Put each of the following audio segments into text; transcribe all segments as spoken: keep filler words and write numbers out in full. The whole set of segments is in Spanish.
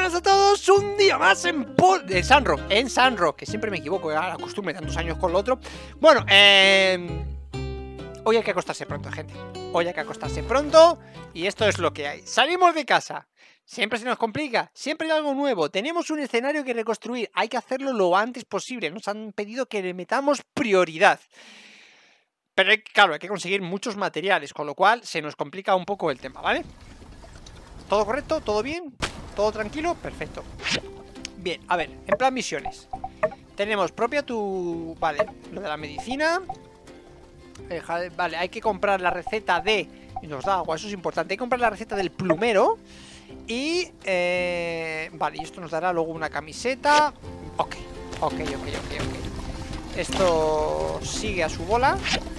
buenas a todos, un día más en, en Sunrock, en Sunrock, que siempre me equivoco, ya la costumbre tantos años con lo otro. Bueno, eh, hoy hay que acostarse pronto, gente. Hoy hay que acostarse pronto y esto es lo que hay. Salimos de casa, siempre se nos complica, siempre hay algo nuevo. Tenemos un escenario que reconstruir, hay que hacerlo lo antes posible. Nos han pedido que le metamos prioridad. Pero hay, claro, hay que conseguir muchos materiales, con lo cual se nos complica un poco el tema, ¿vale? ¿Todo correcto? ¿Todo bien? ¿Todo tranquilo? Perfecto. Bien, a ver, en plan misiones. Tenemos propia tu... Vale, lo de la medicina. Eh, vale, hay que comprar la receta de... Y nos da agua, eso es importante. Hay que comprar la receta del plumero. Y... Eh, vale, y esto nos dará luego una camiseta. Ok, ok, ok, ok, ok. Esto sigue a su bola.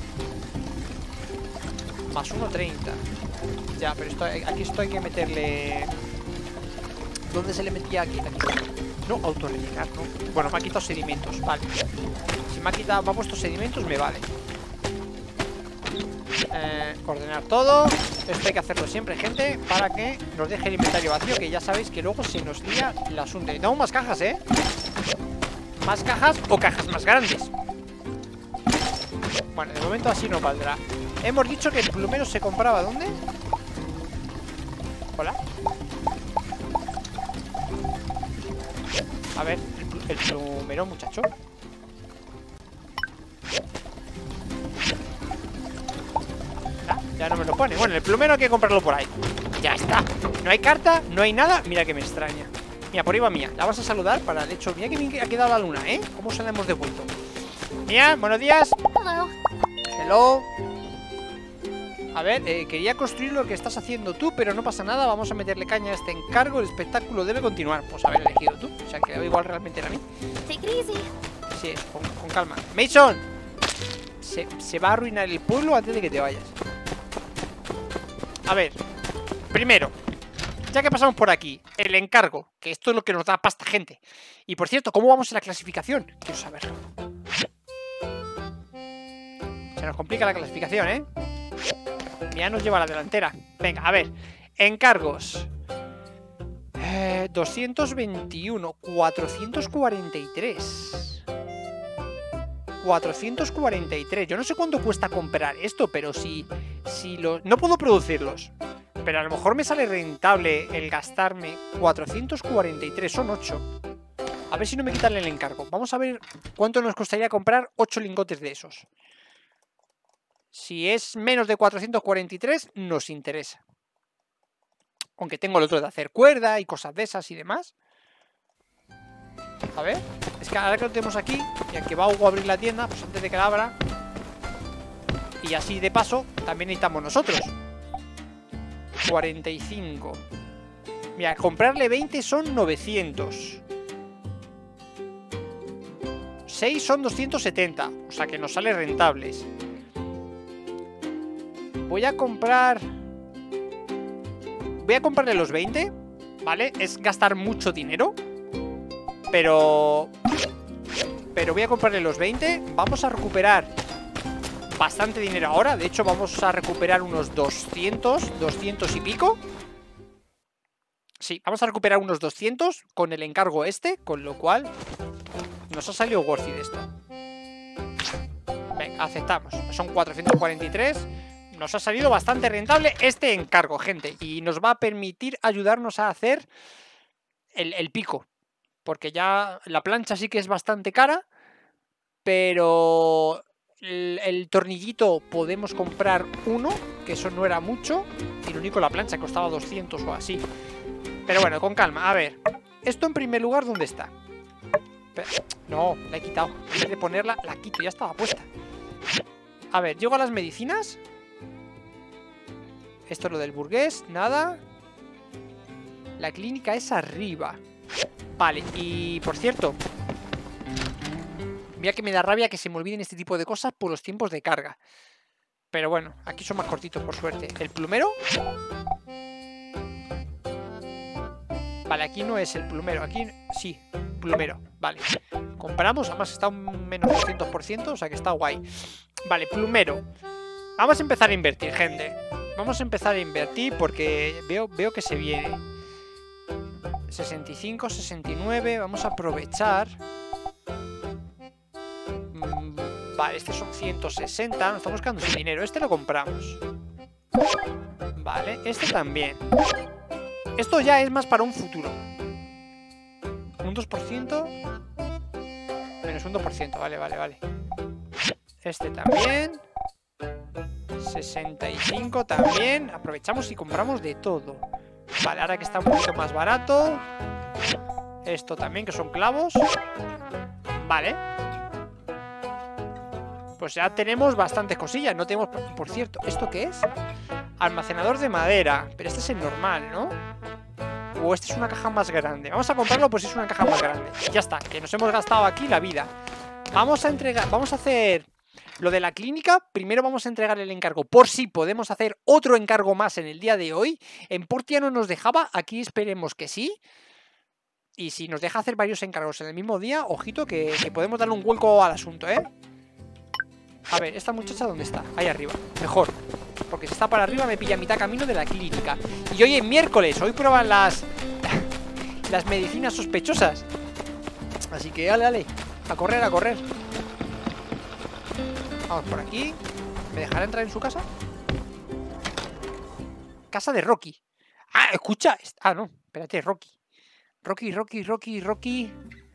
Más uno treinta. Ya, pero esto, aquí esto hay que meterle... ¿Dónde se le metía aquí? Aquí. No, autorrellenar, ¿no? Bueno, me ha quitado sedimentos, vale. Si me ha quitado, me ha puesto sedimentos, me vale. eh, Ordenar todo. Esto hay que hacerlo siempre, gente, para que nos deje el inventario vacío, que ya sabéis que luego se nos lía el asunto. Necesitamos más cajas, ¿eh? Más cajas o cajas más grandes. Bueno, de momento así no valdrá. Hemos dicho que el plumero se compraba, ¿dónde? Hola. A ver, el, pl el plumero, muchacho. Ah, ya no me lo pone. Bueno, el plumero hay que comprarlo por ahí. Ya está. No hay carta, no hay nada. Mira que me extraña. Mira, por ahí va Mía. La vas a saludar para el hecho. Mira que me ha quedado la luna, ¿eh? ¿Cómo se la hemos devuelto? Mía, buenos días. Hello. Hello. A ver, eh, quería construir lo que estás haciendo tú, pero no pasa nada, vamos a meterle caña a este encargo, el espectáculo debe continuar. Pues haber elegido tú, o sea que igual realmente era a mí. Take it easy. Sí, con, con calma. Mason, se, se va a arruinar el pueblo antes de que te vayas. A ver, primero, ya que pasamos por aquí, el encargo, que esto es lo que nos da pasta, gente. Y por cierto, ¿cómo vamos en la clasificación? Quiero saberlo. Se nos complica la clasificación, ¿eh? Ya nos lleva a la delantera. Venga, a ver. Encargos. Eh, doscientos veintiuno. cuatrocientos cuarenta y tres. cuatrocientos cuarenta y tres. Yo no sé cuánto cuesta comprar esto, pero si, si lo... No puedo producirlos, pero a lo mejor me sale rentable el gastarme cuatrocientos cuarenta y tres. Son ocho. A ver si no me quitan el encargo. Vamos a ver cuánto nos costaría comprar ocho lingotes de esos. Si es menos de cuatrocientos cuarenta y tres, nos interesa. Aunque tengo el otro de hacer cuerda y cosas de esas y demás. A ver. Es que ahora que lo tenemos aquí, y aunque va Hugo a abrir la tienda, pues antes de que la abra. Y así de paso, también necesitamos nosotros. cuarenta y cinco. Mira, comprarle veinte son novecientos. seis son doscientos setenta. O sea que nos sale rentables. Voy a comprar... Voy a comprarle los veinte, ¿vale? Es gastar mucho dinero. Pero... Pero voy a comprarle los veinte. Vamos a recuperar bastante dinero ahora. De hecho, vamos a recuperar unos doscientos, doscientos y pico. Sí, vamos a recuperar unos doscientos con el encargo este. Con lo cual nos ha salido worth it esto. Venga, aceptamos. Son cuatrocientos cuarenta y tres. Nos ha salido bastante rentable este encargo, gente. Y nos va a permitir ayudarnos a hacer el, el pico. Porque ya la plancha sí que es bastante cara. Pero el, el tornillito podemos comprar uno. Que eso no era mucho. Y lo único, la plancha costaba doscientos o así. Pero bueno, con calma. A ver. Esto en primer lugar, ¿dónde está? Pero, no, la he quitado. En vez de ponerla, la quito. Ya estaba puesta. A ver, llego a las medicinas. Esto es lo del burgués, nada. La clínica es arriba. Vale, y por cierto, mira que me da rabia que se me olviden este tipo de cosas por los tiempos de carga. Pero bueno, aquí son más cortitos por suerte. ¿El plumero? Vale, aquí no es el plumero. Aquí sí, plumero, vale. Compramos, además está un menos doscientos por ciento, o sea que está guay. Vale, plumero. Vamos a empezar a invertir, gente. Vamos a empezar a invertir porque veo, veo que se viene. sesenta y cinco, sesenta y nueve. Vamos a aprovechar. Mm, vale, este son ciento sesenta. Nos estamos quedando sin dinero. Este lo compramos. Vale, este también. Esto ya es más para un futuro. Un dos por ciento. Menos un dos por ciento. Vale, vale, vale. Este también. sesenta y cinco también. Aprovechamos y compramos de todo. Vale, ahora que está un poquito más barato. Esto también, que son clavos. Vale. Pues ya tenemos bastantes cosillas. No tenemos... Por cierto, ¿esto qué es? Almacenador de madera. Pero este es el normal, ¿no? O este es una caja más grande. Vamos a comprarlo pues es una caja más grande. Ya está, que nos hemos gastado aquí la vida. Vamos a entregar... Vamos a hacer... Lo de la clínica, primero vamos a entregar el encargo por si podemos hacer otro encargo más en el día de hoy. En Portia no nos dejaba, aquí esperemos que sí. Y si nos deja hacer varios encargos en el mismo día, ojito que, que podemos darle un vuelco al asunto, ¿eh? A ver, ¿esta muchacha dónde está? Ahí arriba, mejor. Porque si está para arriba me pilla a mitad camino de la clínica. Y hoy es miércoles, hoy prueban las, las medicinas sospechosas. Así que dale, dale, a correr, a correr. Vamos por aquí. ¿Me dejará entrar en su casa? Casa de Rocky. Ah, escucha. Ah, no, espérate, Rocky. Rocky, Rocky, Rocky, Rocky.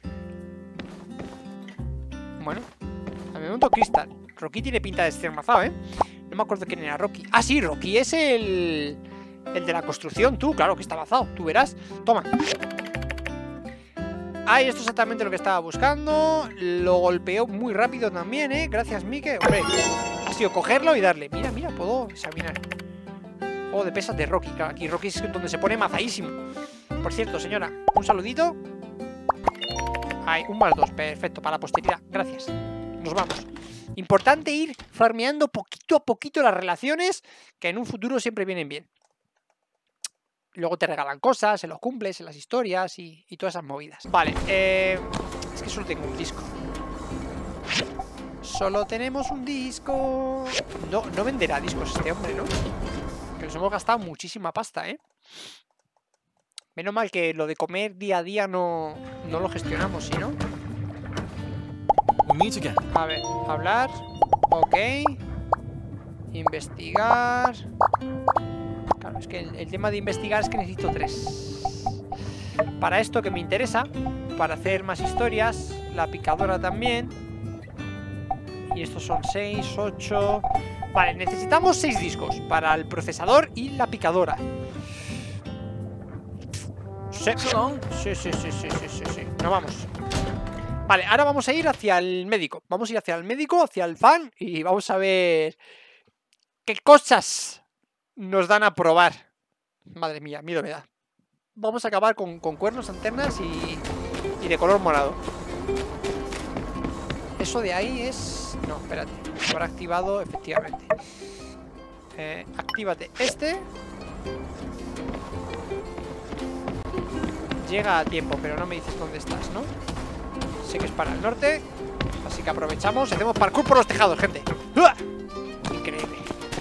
Bueno, a mi momento Crystal. Rocky tiene pinta de ser mazado, ¿eh? No me acuerdo quién era Rocky. Ah, sí, Rocky es el... El de la construcción, tú, claro que está mazado. Tú verás. Toma. Ah, y esto es exactamente lo que estaba buscando. Lo golpeó muy rápido también, ¿eh? Gracias, Mike. Hombre, ha sido cogerlo y darle. Mira, mira, puedo examinar. Juego de pesas de Rocky. Claro, aquí Rocky es donde se pone mazadísimo. Por cierto, señora, un saludito. Ahí, un más dos. Perfecto, para la posteridad. Gracias. Nos vamos. Importante ir farmeando poquito a poquito las relaciones, que en un futuro siempre vienen bien. Luego te regalan cosas, se los cumples en las historias y, y todas esas movidas. Vale, eh, es que solo tengo un disco. Solo tenemos un disco. No, no venderá discos este hombre, ¿no? Que nos hemos gastado muchísima pasta, ¿eh? Menos mal que lo de comer día a día no, no lo gestionamos, ¿sí, no? A ver, hablar. Ok. Investigar. Claro, es que el, el tema de investigar es que necesito tres. Para esto que me interesa, para hacer más historias, la picadora también. Y estos son seis, ocho. Vale, necesitamos seis discos para el procesador y la picadora. Sí, sí, sí, sí, sí, sí, sí, sí. Nos vamos. Vale, ahora vamos a ir hacia el médico. Vamos a ir hacia el médico, hacia el fan, y vamos a ver qué cosas nos dan a probar. Madre mía, miedo me da. Vamos a acabar con, con cuernos, antenas y, y de color morado. Eso de ahí es... No, espérate. Se habrá activado efectivamente. Eh, actívate este. Llega a tiempo, pero no me dices dónde estás, ¿no? Sé que es para el norte. Así que aprovechamos y hacemos parkour por los tejados, gente. ¡Uah! Increíble.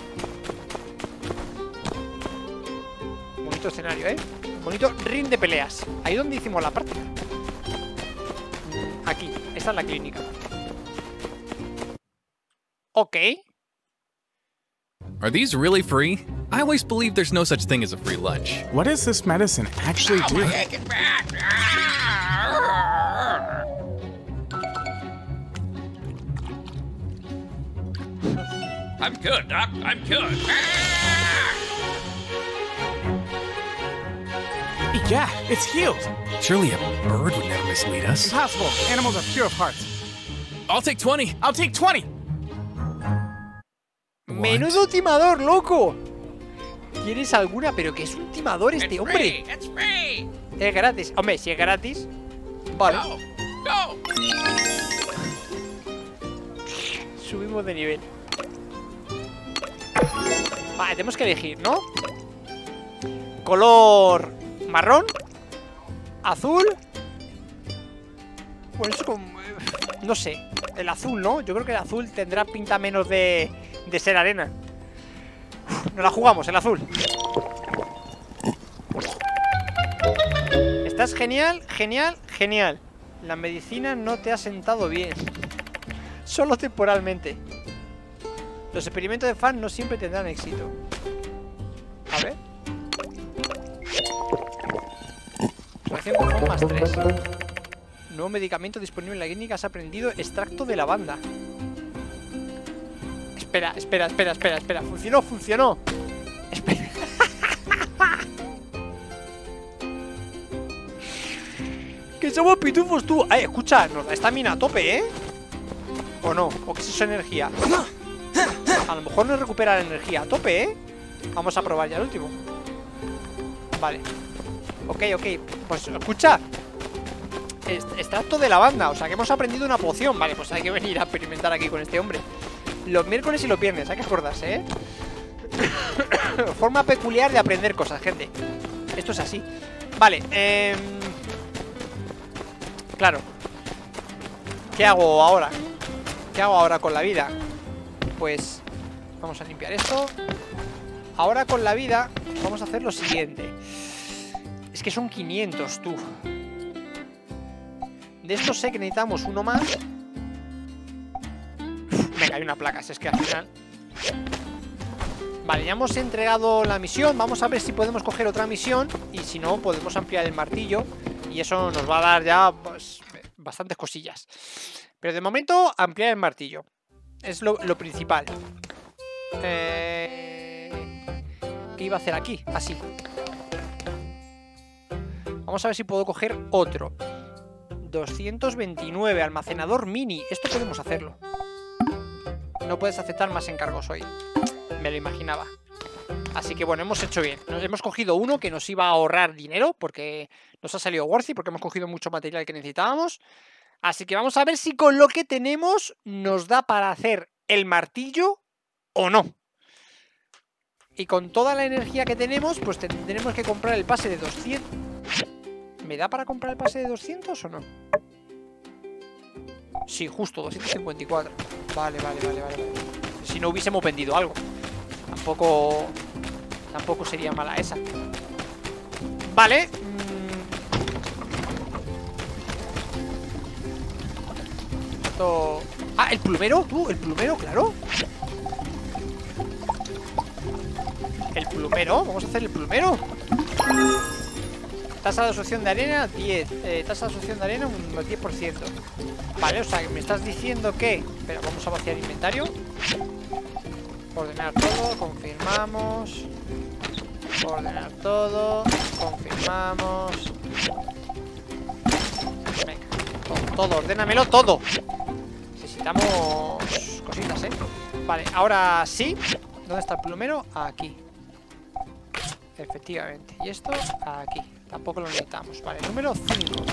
Bonito escenario, ¿eh? Bonito ring de peleas. Ahí donde hicimos la práctica. Aquí, esta es la clínica. Ok. Are these really free? I always believe there's no such thing as a free lunch. What does this medicine actually Ow, do? my head, get back! I'm good, Doc. I'm good. Yeah, it's healed. Surely a bird would never mislead us. Impossible. Animals are pure of heart. I'll take twenty. I'll take twenty. Menudo timador, loco. ¿Quieres alguna? Pero que es un timador este hombre. It's free. Es gratis. Hombre, si es gratis. Vale. Go. Go. Subimos de nivel. Vale, tenemos que elegir, ¿no? Color marrón, azul. Bueno, eso es como... No sé, el azul, ¿no? Yo creo que el azul tendrá pinta menos de, de ser arena. Uf, nos la jugamos, el azul. Está Estás genial, genial, genial. La medicina no te ha sentado bien. Solo temporalmente. Los experimentos de fan no siempre tendrán éxito. A ver. Relación con fan más tres. Nuevo medicamento disponible en la clínica. Has aprendido extracto de lavanda. Espera, espera, espera, espera, espera. Funcionó, funcionó. Espera. Que somos pitufos tú. Ay, escucha, nos da estamina a tope, ¿eh? ¿O no? ¿O qué es eso energía? A lo mejor nos recupera la energía a tope, ¿eh? Vamos a probar ya el último. Vale. Ok, ok. Pues escucha. Extracto de lavanda. O sea que hemos aprendido una poción. Vale, pues hay que venir a experimentar aquí con este hombre. Los miércoles y los viernes, hay que acordarse, ¿eh? Forma peculiar de aprender cosas, gente. Esto es así. Vale, eh... claro. ¿Qué hago ahora? ¿Qué hago ahora con la vida? Pues vamos a limpiar esto. Ahora con la vida vamos a hacer lo siguiente. Es que son quinientos, tú. De estos sé que necesitamos uno más. Venga, hay una placa, si es que al final... Vale, ya hemos entregado la misión. Vamos a ver si podemos coger otra misión. Y si no, podemos ampliar el martillo. Y eso nos va a dar ya, pues, bastantes cosillas. Pero de momento, ampliar el martillo. Es lo, lo principal. Eh... ¿Qué iba a hacer aquí? Así. Vamos a ver si puedo coger otro. doscientos veintinueve, almacenador mini. Esto podemos hacerlo. No puedes aceptar más encargos hoy. Me lo imaginaba. Así que bueno, hemos hecho bien. Nos hemos cogido uno que nos iba a ahorrar dinero, porque nos ha salido worthy, porque hemos cogido mucho material que necesitábamos. Así que vamos a ver si con lo que tenemos nos da para hacer el martillo o no. Y con toda la energía que tenemos, pues tendremos que comprar el pase de doscientos. ¿Me da para comprar el pase de doscientos o no? Sí, justo, doscientos cincuenta y cuatro. Vale, vale, vale, vale, vale. Si no hubiésemos vendido algo. Tampoco... Tampoco sería mala esa. Vale. Esto... Ah, el plumero, tú, el plumero, claro. El plumero, vamos a hacer el plumero. Tasa de absorción de arena, diez. Eh, tasa de absorción de arena, un diez por ciento. Vale, o sea, que me estás diciendo que... Espera, vamos a vaciar inventario. Ordenar todo, confirmamos. Ordenar todo, confirmamos. Venga, todo, todo, ordénamelo todo. Necesitamos cositas, ¿eh? Vale, ahora sí. ¿Dónde está el plumero? Aquí. Efectivamente. Y esto, aquí. Tampoco lo necesitamos. Vale, número cinco.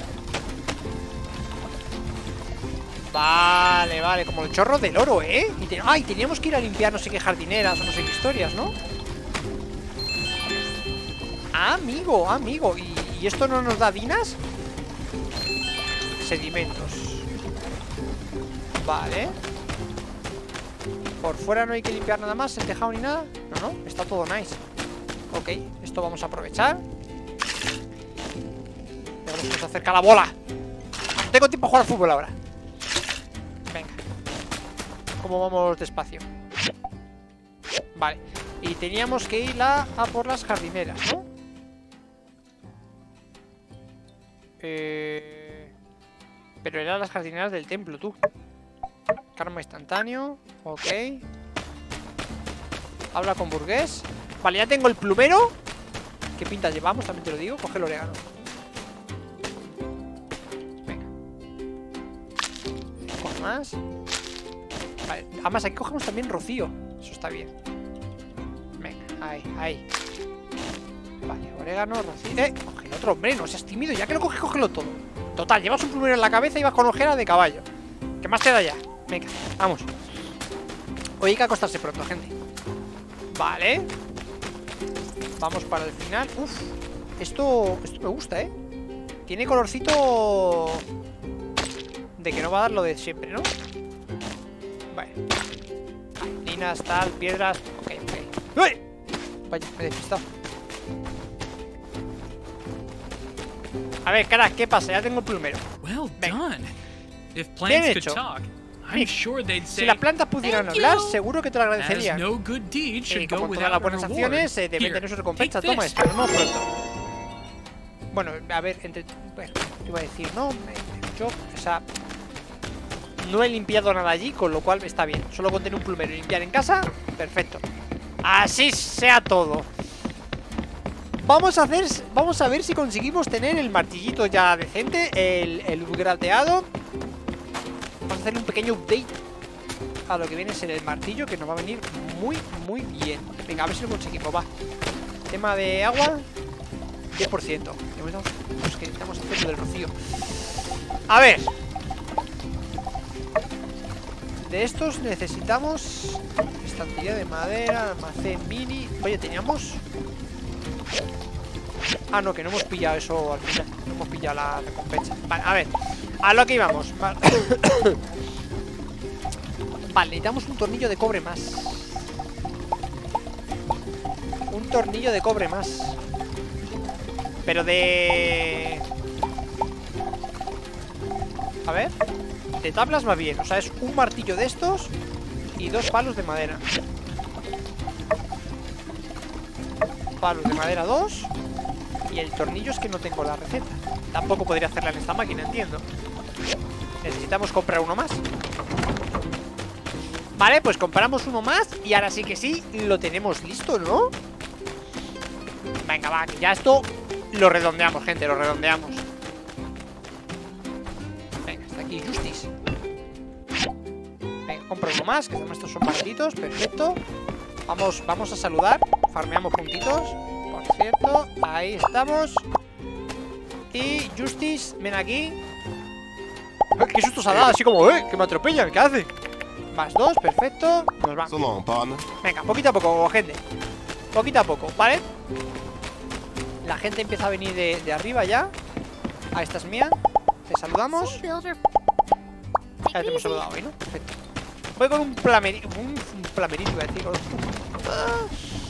Vale, vale, como el chorro del oro, ¿eh? Y te... Ay, teníamos que ir a limpiar no sé qué jardineras o no sé qué historias, ¿no? Ah, amigo, amigo. ¿Y, ¿Y esto no nos da dinas? Sedimentos. Vale. Por fuera no hay que limpiar nada más, el tejado ni nada. No, no, está todo nice. Ok, esto vamos a aprovechar. Veamos que se acerca la bola. No tengo tiempo a jugar al fútbol ahora. Venga. ¿Cómo vamos despacio? Vale. Y teníamos que ir a, a por las jardineras, ¿no? Eh... Pero eran las jardineras del templo, tú. Karma instantáneo. Ok. Habla con burgués. Vale, ya tengo el plumero. ¿Qué pintas llevamos? También te lo digo. Coge el orégano. Venga. Coge más. Vale. Además, aquí cogemos también rocío. Eso está bien. Venga, ahí, ahí. Vale, orégano, rocío. ¡Eh! Coge el otro, hombre. No seas tímido. Ya que lo coges, cógelo todo. Total, llevas un plumero en la cabeza y vas con ojera de caballo. ¿Qué más te da ya? Venga, vamos. Hoy hay que acostarse pronto, gente. Vale. Vamos para el final. Uf, esto, esto me gusta, ¿eh? Tiene colorcito de que no va a dar lo de siempre, ¿no? Vale. Linas, tal, piedras. Ok, ok. ¡Uy! Vaya, me he despistado. A ver, carac, ¿qué pasa? Ya tengo el plumero. Well Venga. done. If plants could hecho. talk, I'm Mick, sure they'd Si say, las plantas pudieran "Thank hablar, you". seguro que te lo as agradecerían. no good deed Y should go como todas without las a buenas reward. acciones, eh, deben Here, tener su recompensa. take Toma this. esto, nos vemos pronto. Bueno, a ver, entre... Bueno, te iba a decir, no, me- yo, o sea... No he limpiado nada allí, con lo cual está bien. Solo con tener un plumero y limpiar en casa, perfecto. Así sea todo. Vamos a hacer, vamos a ver si conseguimos tener el martillito ya decente, el, el upgradeado. Vamos a hacerle un pequeño update a lo que viene a ser el martillo, que nos va a venir muy, muy bien. Venga, a ver si lo conseguimos, va. Tema de agua, diez por ciento. De momento, pues que necesitamos hacerlo del rocío. A ver. De estos necesitamos estantería de madera, almacén mini. Oye, teníamos... Ah, no, que no hemos pillado eso al final. No hemos pillado la recompensa. Vale, a ver. A lo que íbamos. Vale, vale, necesitamos un tornillo de cobre más. Un tornillo de cobre más. Pero de... A ver. De tablas va bien. O sea, es un martillo de estos y dos palos de madera. Palos de madera dos. Y el tornillo es que no tengo la receta. Tampoco podría hacerla en esta máquina, entiendo. Necesitamos comprar uno más. Vale, pues compramos uno más. Y ahora sí que sí, lo tenemos listo, ¿no? Venga, va, que ya esto lo redondeamos, gente, lo redondeamos. Venga, está aquí Justice. Venga, compro uno más, que además estos son baratitos, perfecto. Vamos, vamos a saludar. Farmeamos puntitos. Por cierto, ahí estamos. Y Justice, ven aquí. ¿Qué susto se ha dado? Así como, eh, que me atropellan, ¿qué hace? Más dos, perfecto. Nos vamos. So long, partner. Venga, poquito a poco, gente. Poquito a poco, ¿vale? La gente empieza a venir de, de arriba ya. Ah, esta es mía. Te saludamos. Some builder. Ya te hemos saludado hoy, ¿no? Perfecto. Voy con un plamerito. Un, un plamerito, iba a decir. Ah.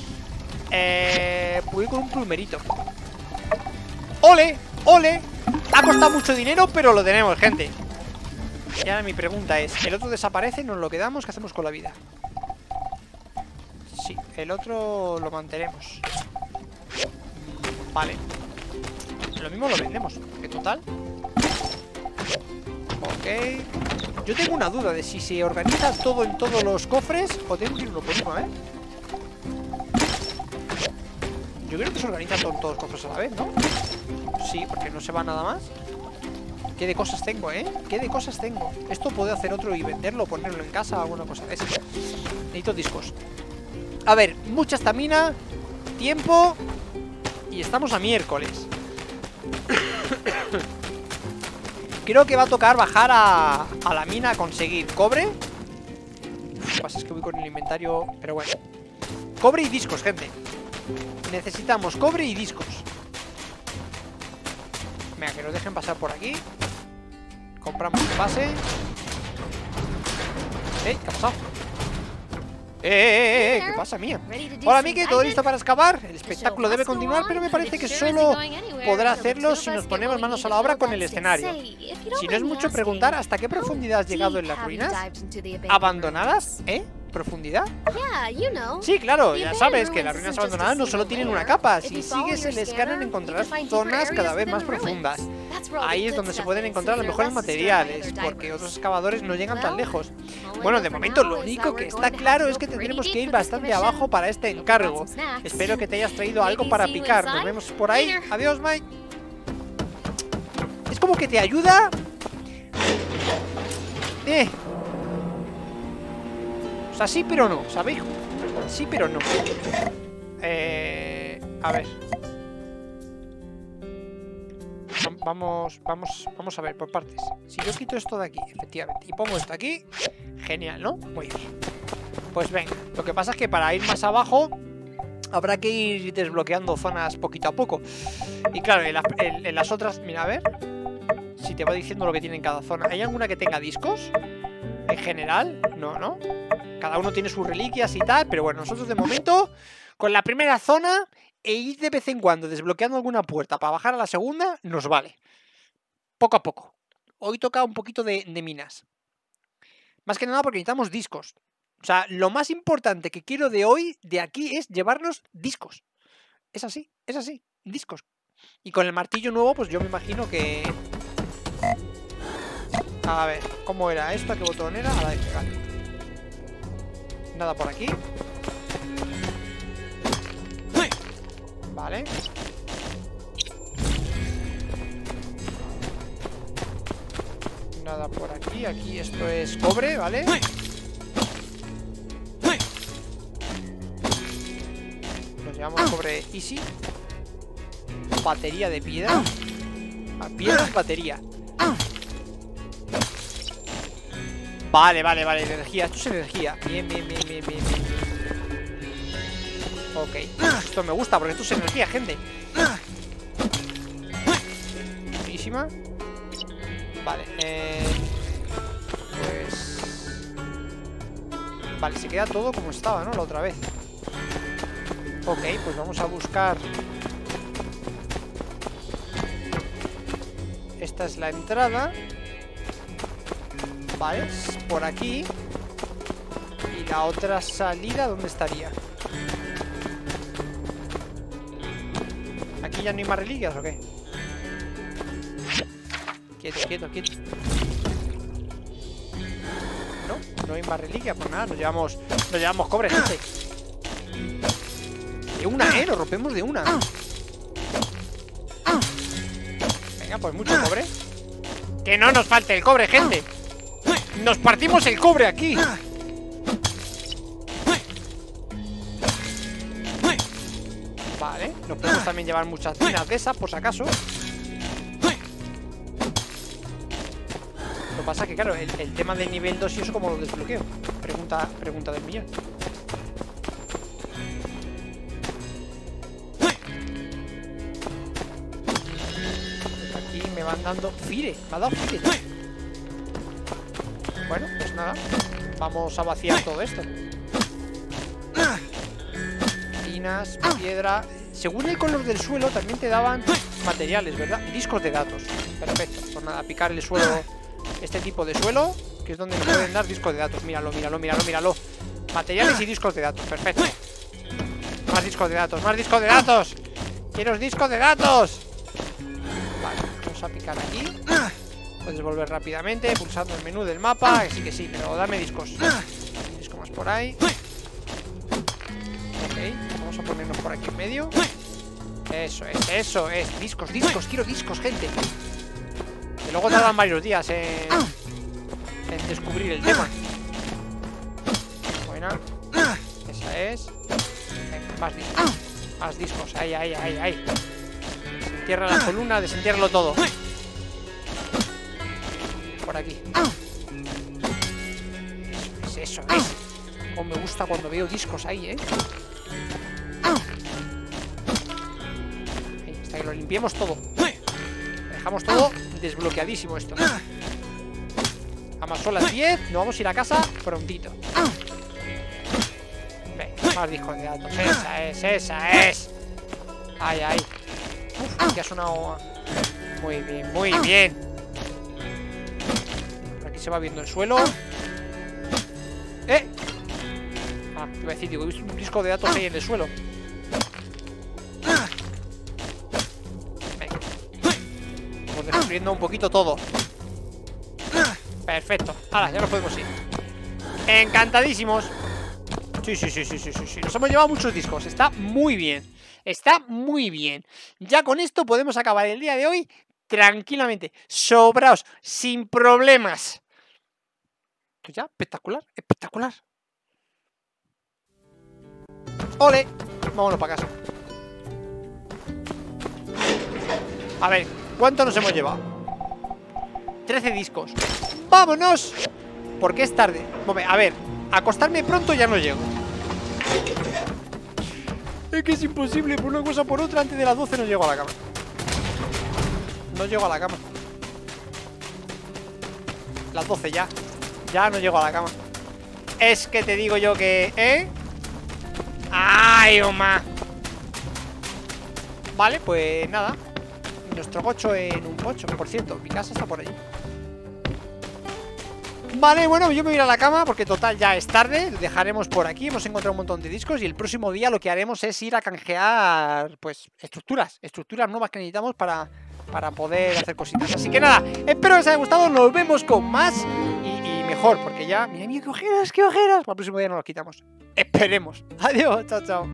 Eh, voy con un plumerito. ¡Ole! ¡Ole! Ha costado mucho dinero, pero lo tenemos, gente. Y ahora mi pregunta es: ¿el otro desaparece? ¿Nos lo quedamos? ¿Qué hacemos con la vida? Sí, el otro lo mantenemos. Vale. Lo mismo lo vendemos. ¿Qué total? Ok. Yo tengo una duda de si se organiza todo en todos los cofres o tengo que ir uno por uno, ¿eh? Yo creo que se organiza todo en todos los cofres a la vez, ¿no? Sí, porque no se va nada más. ¿Qué de cosas tengo, eh? ¿Qué de cosas tengo? Esto puedo hacer otro y venderlo, ponerlo en casa, alguna cosa de esa. Necesito discos. A ver, mucha estamina, tiempo. Y estamos a miércoles. Creo que va a tocar bajar a, a la mina a conseguir cobre. Uf, lo que pasa es que voy con el inventario. Pero bueno. Cobre y discos, gente. Necesitamos cobre y discos. Venga, que nos dejen pasar por aquí. Compramos el pase. ¿Eh? ¿Qué ha pasado? ¡Eh, eh, eh! ¿Qué pasa, mía? Hola, Mike, ¿todo listo para excavar? El espectáculo debe continuar, pero me parece que solo podrá hacerlo si nos ponemos manos a la obra con el escenario. Si no es mucho preguntar, ¿hasta qué profundidad has llegado en las ruinas? ¿Abandonadas? ¿Eh? ¿Profundidad? Sí, claro, ya sabes que las ruinas abandonadas no solo tienen una capa. Si sigues el escáner encontrarás zonas cada vez más profundas. Ahí es donde se pueden encontrar los mejores materiales, porque otros excavadores no llegan tan lejos. Bueno, de momento lo único que está claro es que tendremos que ir bastante abajo para este encargo. Espero que te hayas traído algo para picar. Nos vemos por ahí. Adiós, Mike. Es como que te ayuda. Eh. O sea, sí, pero no, ¿sabéis? Sí, pero no. Eh, a ver. Vamos, vamos, vamos a ver por partes. Si yo quito esto de aquí, efectivamente, y pongo esto aquí, genial, ¿no? Muy bien. Pues venga, lo que pasa es que para ir más abajo habrá que ir desbloqueando zonas poquito a poco. Y claro, en, la, en, en las otras, mira, a ver si te va diciendo lo que tiene en cada zona. ¿Hay alguna que tenga discos? En general, no, ¿no? Cada uno tiene sus reliquias y tal, pero bueno, nosotros de momento, con la primera zona e ir de vez en cuando desbloqueando alguna puerta para bajar a la segunda, nos vale. poco a poco. Hoy toca un poquito de, de minas. Más que nada porque necesitamos discos. O sea, lo más importante que quiero de hoy, de aquí, es llevarnos discos. Es así, es así, discos. Y con el martillo nuevo, pues yo me imagino que... A ver, ¿cómo era esto? ¿A qué botón era? A la F, vale. Nada por aquí. Vale. Nada por aquí. Aquí esto es cobre, ¿vale? Nos llevamos cobre easy. Batería de piedra. A piedra es batería. Vale, vale, vale, energía. Esto es energía. Bien, bien, bien, bien, bien, bien. Ok. Esto me gusta porque esto es energía, gente. Buenísima. Vale, eh... pues... Vale, se queda todo como estaba, ¿no? La otra vez. Ok, pues vamos a buscar... Esta es la entrada. Vale, por aquí. Y la otra salida, ¿dónde estaría? ¿Aquí ya no hay más reliquias o qué? Quieto, quieto, quieto. No, no hay más reliquias, pues nada, nos llevamos, nos llevamos cobre, gente. De una, eh, lo rompemos de una. Venga, pues mucho cobre. Que no nos falte el cobre, gente. Nos partimos el cobre aquí. Vale, nos podemos también llevar muchas minas de esas, por si acaso. Lo que pasa es que, claro, el, el tema del nivel dos y eso, ¿cómo lo desbloqueo? Pregunta, pregunta del millón. Aquí me van dando fire, me ha dado fire. Bueno, pues nada, vamos a vaciar todo esto. Minas, piedra. Según el color del suelo también te daban materiales, ¿verdad? Discos de datos. Perfecto, pues nada, picar el suelo. Este tipo de suelo, que es donde nos pueden dar discos de datos. Míralo, míralo, míralo, míralo. Materiales y discos de datos, perfecto. Más discos de datos, más discos de datos. Quiero discos de datos. Vale, vamos a picar aquí. Puedes volver rápidamente pulsando el menú del mapa. Que sí, que sí, pero dame discos. Un disco más por ahí. Ok, vamos a ponernos por aquí en medio. Eso es, eso es. Discos, discos, quiero discos, gente. Que luego tardan varios días en, en descubrir el tema. Buena. Esa es. Venga, más discos. Más discos. Ahí, ahí, ahí, ahí. Desentierra la columna, desentiérralo todo. Por aquí. Eso es, eso es. Como me gusta cuando veo discos ahí, ¿eh? Ahí, hasta que lo limpiemos todo. Dejamos todo desbloqueadísimo esto. Además son las diez. Nos vamos a ir a casa prontito. Venga, más discos de datos. Esa es, esa es. Ay, ay. Uf, ya ha sonado. Muy bien, muy bien. Por aquí se va viendo el suelo. ¡Eh! Ah, te iba a decir, digo, he visto un disco de datos ahí en el suelo. Destruyendo un poquito todo. Perfecto. Ahora, ya nos podemos ir. Encantadísimos. Sí, sí, sí, sí, sí, sí, sí. Nos hemos llevado muchos discos. Está muy bien. Está muy bien. Ya con esto podemos acabar el día de hoy tranquilamente. Sobraos. Sin problemas. Pues ya, espectacular. Espectacular. ¡Ole! Vámonos para casa. A ver, ¿cuánto nos hemos llevado? trece discos. ¡Vámonos! Porque es tarde. A ver, acostarme pronto ya no llego. Es que es imposible, por una cosa o por otra. Antes de las doce no llego a la cama. No llego a la cama. Las doce ya. Ya no llego a la cama. Es que te digo yo que... ¿Eh? ¡Ay, Oma! Vale, pues nada. Nos nuestro gocho en un pocho. Por cierto, mi casa está por allí. Vale, bueno, yo me voy a ir a la cama porque total ya es tarde. Dejaremos por aquí, hemos encontrado un montón de discos. Y el próximo día lo que haremos es ir a canjear, pues, estructuras. Estructuras nuevas que necesitamos para, para poder hacer cositas. Así que nada, espero que os haya gustado. Nos vemos con más y, y mejor, porque ya, mira, mira, qué ojeras, qué ojeras. Para el próximo día nos los quitamos. Esperemos. Adiós, chao, chao.